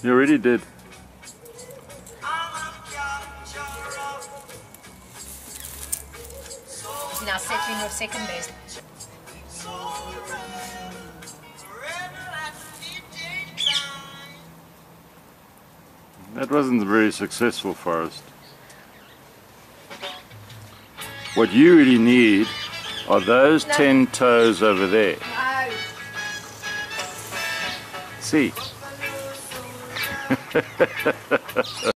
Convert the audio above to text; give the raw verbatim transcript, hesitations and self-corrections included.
You already did. Now settling your second best. That wasn't very successful, Forrest. What you really need are those No. ten toes over there. No. See?